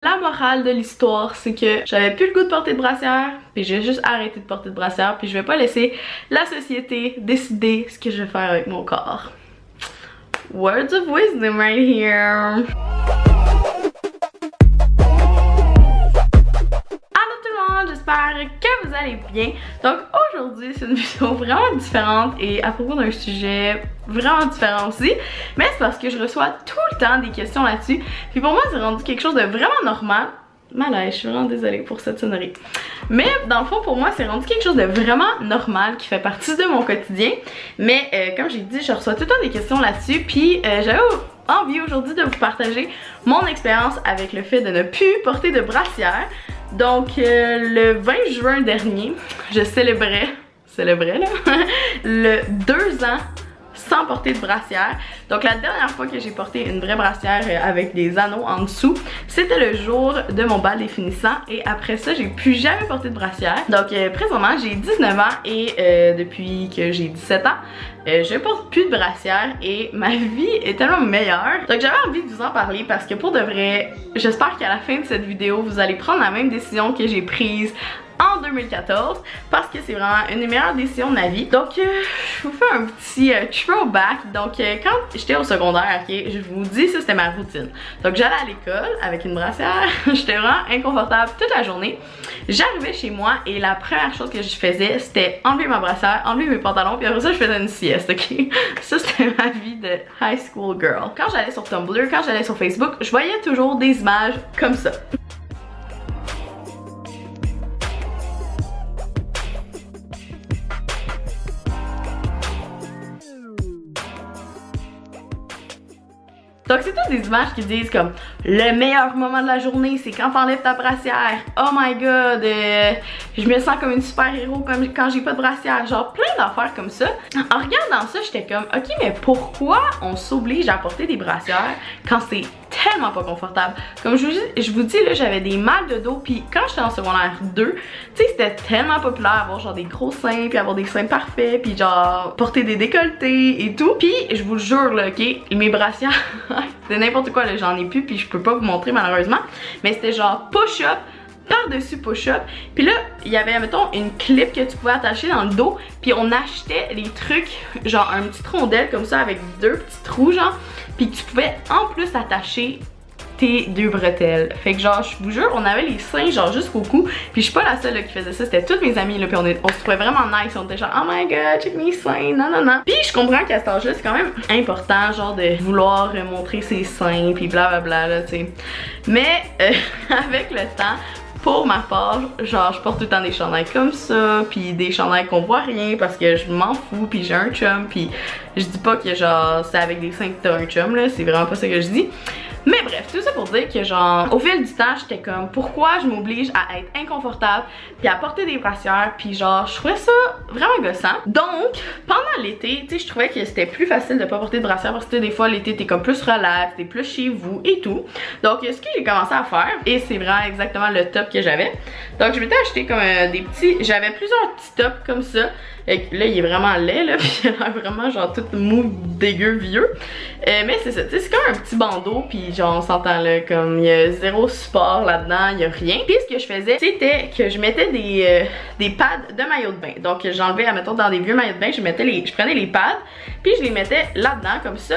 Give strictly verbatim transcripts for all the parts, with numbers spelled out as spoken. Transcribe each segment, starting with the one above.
La morale de l'histoire, c'est que j'avais plus le goût de porter de brassière, puis j'ai juste arrêté de porter de brassière, puis je vais pas laisser la société décider ce que je vais faire avec mon corps. Words of wisdom right here. J'espère que vous allez bien. Donc aujourd'hui c'est une vidéo vraiment différente et à propos d'un sujet vraiment différent aussi. Mais c'est parce que je reçois tout le temps des questions là-dessus. Puis pour moi c'est rendu quelque chose de vraiment normal. Malaise, je suis vraiment désolée pour cette sonnerie. Mais dans le fond pour moi c'est rendu quelque chose de vraiment normal qui fait partie de mon quotidien. Mais euh, comme j'ai dit, je reçois tout le temps des questions là-dessus. Puis euh, j'avais envie aujourd'hui de vous partager mon expérience avec le fait de ne plus porter de brassière. Donc euh, le vingt juin dernier, je célébrais, célébrais là, le deux ans sans porter de brassière. Donc la dernière fois que j'ai porté une vraie brassière avec des anneaux en dessous, c'était le jour de mon bal des finissants et après ça j'ai plus jamais porté de brassière. Donc euh, présentement j'ai dix-neuf ans et euh, depuis que j'ai dix-sept ans, euh, je porte plus de brassière et ma vie est tellement meilleure. Donc j'avais envie de vous en parler parce que pour de vrai, j'espère qu'à la fin de cette vidéo vous allez prendre la même décision que j'ai prise en deux mille quatorze parce que c'est vraiment une des meilleures décisions de ma vie. Donc euh, je vous fais un petit euh, throwback. Donc euh, quand j'étais au secondaire, ok, je vous dis ça c'était ma routine. Donc j'allais à l'école avec une brassière, j'étais vraiment inconfortable toute la journée. J'arrivais chez moi et la première chose que je faisais c'était enlever ma brassière, enlever mes pantalons puis après ça je faisais une sieste, ok. Ça c'était ma vie de high school girl. Quand j'allais sur Tumblr, quand j'allais sur Facebook, je voyais toujours des images comme ça. Donc c'est toutes des images qui disent comme le meilleur moment de la journée c'est quand t'enlèves ta brassière. Oh my god, euh, je me sens comme une super héros comme quand j'ai pas de brassière. Genre plein d'affaires comme ça. En regardant ça j'étais comme ok mais pourquoi on s'oblige à porter des brassières quand c'est tellement pas confortable. Comme je vous, je vous dis là, j'avais des mal de dos puis quand j'étais en secondaire deux, tu sais c'était tellement populaire avoir genre des gros seins puis avoir des seins parfaits puis genre porter des décolletés et tout. Puis je vous le jure là, ok, mes brassières c'est n'importe quoi là, j'en ai plus puis je peux pas vous montrer malheureusement, mais c'était genre push-up par-dessus push-up. Puis là, il y avait, mettons, une clip que tu pouvais attacher dans le dos. Puis on achetait les trucs, genre un petit rondelle comme ça avec deux petits trous, genre. Puis que tu pouvais en plus attacher tes deux bretelles. Fait que genre, je vous jure, on avait les seins genre jusqu'au cou. Puis je suis pas la seule là, qui faisait ça, c'était toutes mes amies là. Puis on, est, on se trouvait vraiment nice. On était genre, oh my god, check mes seins, non, non, non. Puis je comprends qu'à cet âge-là, c'est quand même important, genre de vouloir montrer ses seins, puis blablabla, là, tu sais. Mais euh, avec le temps, pour ma part, genre je porte tout le temps des chandails comme ça, puis des chandails qu'on voit rien parce que je m'en fous, puis j'ai un chum, puis je dis pas que genre c'est avec des seins que t'as un chum là, c'est vraiment pas ça que je dis. Mais bref, tout ça pour dire que genre au fil du temps j'étais comme pourquoi je m'oblige à être inconfortable puis à porter des brassières, puis genre je trouvais ça vraiment gossant. Donc pendant l'été, tu sais je trouvais que c'était plus facile de pas porter de brassière parce que des fois l'été t'es comme plus relax, t'es plus chez vous et tout. Donc ce que j'ai commencé à faire, et c'est vraiment exactement le top que j'avais. Donc je m'étais acheté comme euh, des petits, j'avais plusieurs petits tops comme ça. Et là il est vraiment laid là, puis il a l'air vraiment genre tout mou, dégueu, vieux. Euh, mais c'est ça, tu sais c'est comme un petit bandeau, puis genre on s'entend là, comme il y a zéro support là-dedans, il y a rien. Puis ce que je faisais, c'était que je mettais des, euh, des pads de maillot de bain. Donc j'enlevais, admettons dans des vieux maillots de bain, je mettais les, je prenais les pads, puis je les mettais là-dedans comme ça.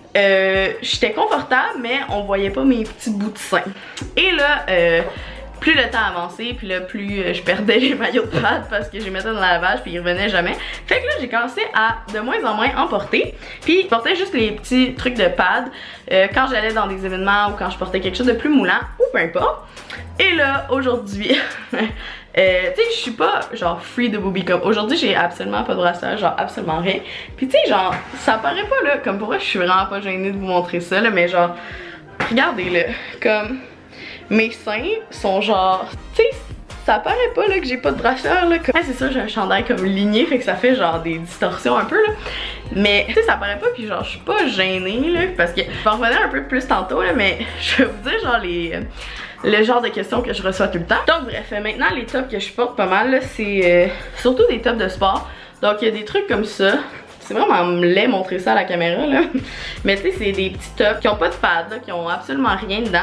Euh, j'étais confortable, mais on voyait pas mes petits bouts de seins. Et là, euh, plus le temps avançait, puis là plus euh, je perdais les maillots de pad parce que je les mettais dans le lavage puis ils revenaient jamais. Fait que là j'ai commencé à de moins en moins en porter. Puis je portais juste les petits trucs de pad euh, quand j'allais dans des événements ou quand je portais quelque chose de plus moulant ou peu importe. Et là aujourd'hui, euh, tu sais je suis pas genre free de booby comme aujourd'hui, j'ai absolument pas de brassière, genre absolument rien. Puis tu sais genre ça paraît pas là, comme pour moi je suis vraiment pas gênée de vous montrer ça là, mais genre regardez-le, comme mes seins sont genre, tu sais, ça paraît pas là que j'ai pas de brassière là. Comme... Ouais, c'est ça, j'ai un chandail comme ligné, fait que ça fait genre des distorsions un peu là. Mais tu sais, ça paraît pas, puis genre je suis pas gênée là, parce que je vais en revenir un peu plus tantôt là, mais je vais vous dire genre les... le genre de questions que je reçois tout le temps. Donc bref, maintenant les tops que je porte pas mal là, c'est euh, surtout des tops de sport. Donc il y a des trucs comme ça. C'est vraiment laid montrer ça à la caméra là. Mais tu sais c'est des petits tops qui ont pas de pads là, qui ont absolument rien dedans.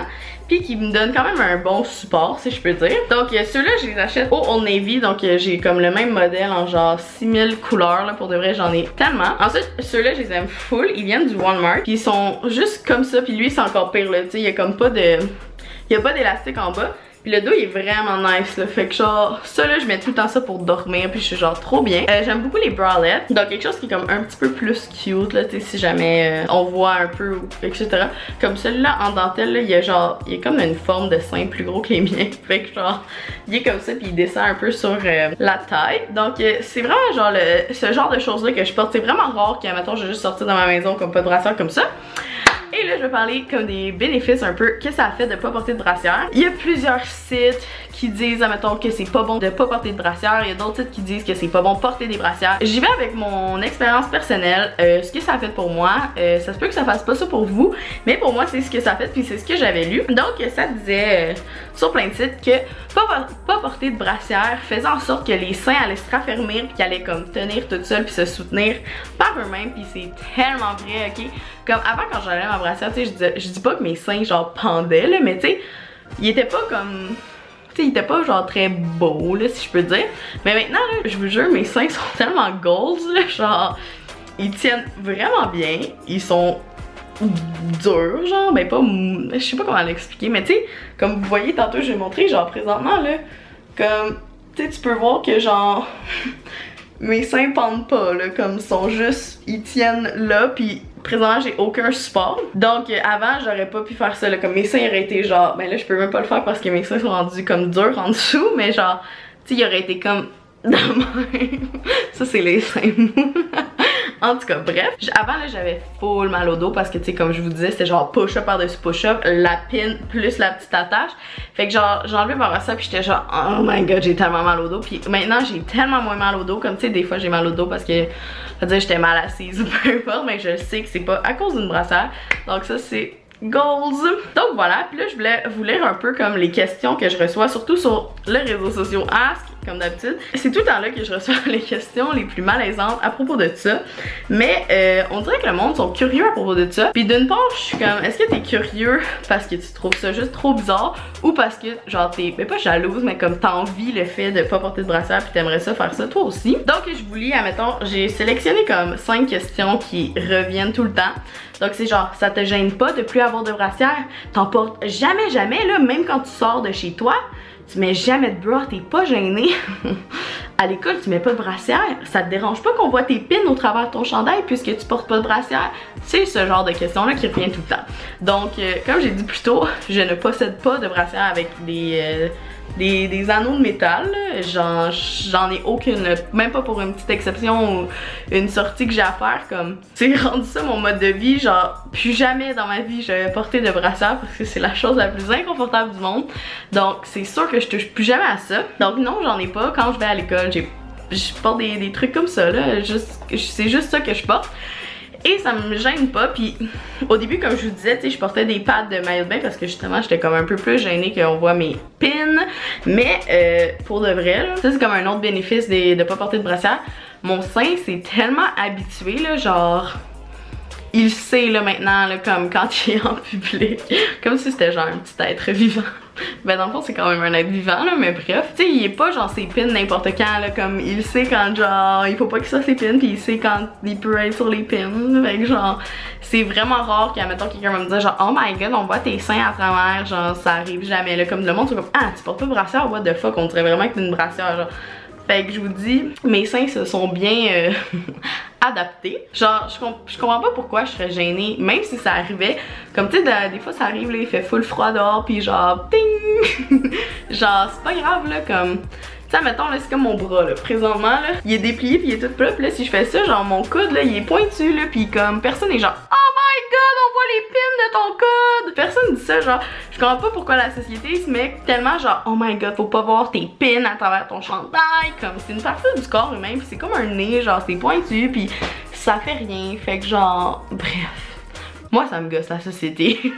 puis qui me donne quand même un bon support, si je peux dire. Donc euh, ceux-là, je les achète au Old Navy, donc euh, j'ai comme le même modèle en genre six mille couleurs, là, pour de vrai, j'en ai tellement. Ensuite, ceux-là, je les aime full, ils viennent du Walmart, puis ils sont juste comme ça, puis lui, c'est encore pire, là, tu sais, il y a comme pas de... Il y a pas d'élastique en bas. Puis le dos il est vraiment nice là, fait que genre ça là je mets tout le temps ça pour dormir puis je suis genre trop bien. Euh, J'aime beaucoup les bralettes, donc quelque chose qui est comme un petit peu plus cute là, tu sais si jamais euh, on voit un peu et cetera. Comme celui-là en dentelle là, il y a genre, il y a comme une forme de sein plus gros que les miens, fait que genre il est comme ça puis il descend un peu sur euh, la taille. Donc euh, c'est vraiment genre le, ce genre de choses là que je porte, c'est vraiment rare qu'à mettons je vais juste sortir dans ma maison comme pas de brassière comme ça. Et là je vais parler comme des bénéfices un peu que ça a fait de pas porter de brassière. Il y a plusieurs sites qui disent admettons que c'est pas bon de pas porter de brassière. Il y a d'autres sites qui disent que c'est pas bon de porter des brassières. J'y vais avec mon expérience personnelle, euh, ce que ça a fait pour moi. Euh, ça se peut que ça fasse pas ça pour vous, mais pour moi c'est ce que ça a fait puis c'est ce que j'avais lu. Donc ça disait euh, sur plein de sites que pas, pas porter de brassière faisait en sorte que les seins allaient se raffermir puis qu'ils allaient comme tenir toute seule puis se soutenir par eux-mêmes, puis c'est tellement vrai, ok? Comme avant quand j'enlevais ma brassière, tu sais, je dis, je dis pas que mes seins genre pendaient là, mais tu sais, ils étaient pas comme... Tu sais, ils étaient pas genre très beaux là, si je peux dire. Mais maintenant là, je vous jure, mes seins sont tellement goals là, genre, ils tiennent vraiment bien, ils sont durs, genre, ben pas... Je sais pas comment l'expliquer, mais tu sais, comme vous voyez tantôt, je vais montrer, genre présentement là, comme, tu sais, tu peux voir que genre... mes seins pendent pas là, comme sont juste, ils tiennent là, puis présentement j'ai aucun support. Donc euh, avant j'aurais pas pu faire ça là, comme mes seins auraient été genre, ben là je peux même pas le faire parce que mes seins sont rendus comme durs en dessous, mais genre, tu sais, il aurait été comme de même. Ça c'est les seins mous. En tout cas, bref, avant là j'avais full mal au dos parce que tu sais comme je vous disais c'était genre push-up par-dessus push-up, la pin plus la petite attache. Fait que genre j'ai enlevé par ça puis j'étais genre oh my god j'ai tellement mal au dos. Puis maintenant j'ai tellement moins mal au dos, comme tu sais des fois j'ai mal au dos parce que ça veut dire j'étais mal assise ou peu importe, mais je sais que c'est pas à cause d'une brassière. Donc ça c'est goals. Donc voilà, puis là je voulais vous lire un peu comme les questions que je reçois, surtout sur les réseaux sociaux Ask, comme d'habitude. C'est tout le temps là que je reçois les questions les plus malaisantes à propos de ça. Mais euh, on dirait que le monde sont curieux à propos de ça. Puis d'une part, je suis comme, est-ce que t'es curieux parce que tu trouves ça juste trop bizarre ou parce que genre t'es, ben pas jalouse, mais comme t'envies le fait de pas porter de brassière puis t'aimerais ça faire ça toi aussi. Donc je vous lis, admettons, j'ai sélectionné comme cinq questions qui reviennent tout le temps. Donc c'est genre, ça te gêne pas de plus avoir de brassière? T'en portes jamais, jamais là, même quand tu sors de chez toi? Tu mets jamais de bras, t'es pas gêné. À l'école, tu mets pas de brassière. Ça te dérange pas qu'on voit tes pins au travers de ton chandail puisque tu portes pas de brassière? C'est ce genre de questions-là qui revient tout le temps. Donc, euh, comme j'ai dit plus tôt, je ne possède pas de brassière avec des, euh, des, des anneaux de métal. J'en ai aucune, même pas pour une petite exception ou une sortie que j'ai à faire. Comme, c'est rendu ça mon mode de vie. Genre, plus jamais dans ma vie je vais porter de brassière parce que c'est la chose la plus inconfortable du monde. Donc, c'est sûr que je touche plus jamais à ça. Donc, non, j'en ai pas. Quand je vais à l'école, j'ai je porte des, des trucs comme ça là, c'est juste ça que je porte et ça me gêne pas. Puis au début comme je vous disais, tu sais, je portais des pads de maillot de bain parce que justement j'étais comme un peu plus gênée qu'on voit mes pins, mais euh, pour de vrai là, ça c'est comme un autre bénéfice de, de pas porter de brassière. Mon sein s'est tellement habitué là, genre il sait là maintenant là, comme quand il est en public, comme si c'était genre un petit être vivant. Ben dans le fond c'est quand même un être vivant là, mais bref, tu sais il est pas genre ses pins n'importe quand là, comme il sait quand genre il faut pas qu'il soit ses pins, puis il sait quand il peut être sur les pins. Fait que genre c'est vraiment rare qu'à mettons quelqu'un va me dire genre oh my god on voit tes seins à travers, genre ça arrive jamais là, comme le monde c'est comme ah tu portes pas de brassière, what the fuck, on dirait vraiment que t'es une brassière genre. Fait que je vous dis, mes seins se sont bien euh, adaptés. Genre, je, comp je comprends pas pourquoi je serais gênée, même si ça arrivait. Comme tu sais, des fois ça arrive, là, il fait full froid dehors, puis genre, ting! Genre, c'est pas grave, là, comme... Tu sais, mettons, là, c'est comme mon bras, là, présentement, là, il est déplié, puis il est tout plat, puis là, si je fais ça, genre, mon coude, là, il est pointu, là, puis comme, personne est genre, oh my god, on voit les pins de ton coude! Personne dit ça, genre, je comprends pas pourquoi la société se met tellement, genre, oh my god, faut pas voir tes pins à travers ton chandail, comme, c'est une partie du corps humain, puis c'est comme un nez, genre, c'est pointu, puis ça fait rien, fait que genre, bref, moi, ça me gosse, la société.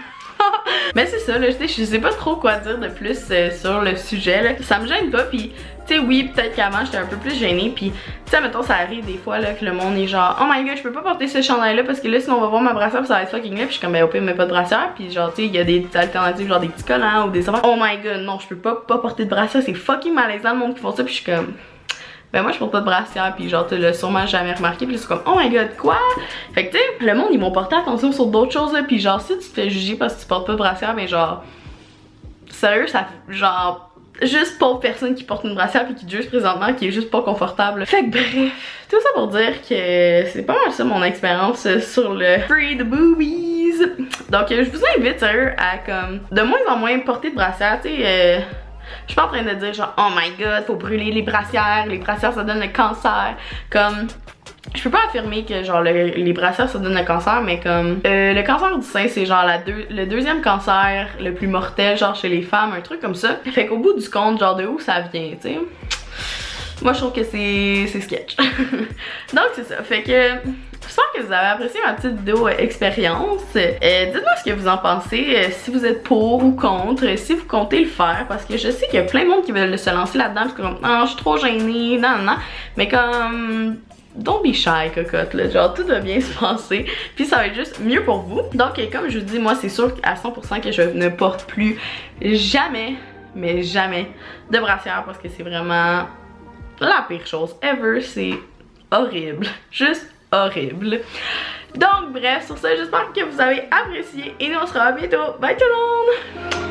Mais c'est ça, là, je sais, je sais pas trop quoi dire de plus euh, sur le sujet, là. Ça me gêne pas, pis tu sais, oui, peut-être qu'avant j'étais un peu plus gênée, pis tu sais, mettons, ça arrive des fois, là, que le monde est genre, oh my god, je peux pas porter ce chandail-là parce que là, sinon on va voir ma brassière, pis ça va être fucking là, pis je suis comme, ben au pire, mais pas de brassière, pis genre, tu sais, il y a des alternatives, genre des petits collants ou des affaires. Oh my god, non, je peux pas, pas porter de brassière, c'est fucking malaisant le monde qui font ça, pis je suis comme. Ben moi je porte pas de brassière pis genre tu l'as sûrement jamais remarqué pis c'est comme oh my god quoi. Fait que tu sais le monde ils vont porter attention sur d'autres choses là pis genre si tu te fais juger parce que tu portes pas de brassière ben genre sérieux ça genre juste pauvre personne qui porte une brassière pis qui te juge présentement qui est juste pas confortable. Fait que bref tout ça pour dire que c'est pas mal ça mon expérience sur le Free the Boobies. Donc je vous invite sérieux à comme de moins en moins porter de brassière tu sais euh, je suis pas en train de dire genre oh my god faut brûler les brassières, les brassières ça donne le cancer. Comme je peux pas affirmer que genre le, les brassières ça donne le cancer mais comme euh, le cancer du sein c'est genre la deux, le deuxième cancer le plus mortel genre chez les femmes, un truc comme ça. Fait qu'au bout du compte genre de où ça vient tu sais. Moi je trouve que c'est sketch. Donc c'est ça, fait que j'espère que vous avez apprécié ma petite vidéo euh, expérience. Euh, Dites-moi ce que vous en pensez, euh, si vous êtes pour ou contre, euh, si vous comptez le faire, parce que je sais qu'il y a plein de monde qui veulent se lancer là-dedans, parce que comme, ah, je suis trop gênée, non, non, mais comme, don't be shy, cocotte, là, genre tout va bien se passer, puis ça va être juste mieux pour vous. Donc, euh, comme je vous dis, moi, c'est sûr à cent pour cent que je ne porte plus jamais, mais jamais, de brassière, parce que c'est vraiment la pire chose ever, c'est horrible, juste horrible. Donc bref, sur ça, j'espère que vous avez apprécié et nous on se revoit bientôt. Bye tout le monde!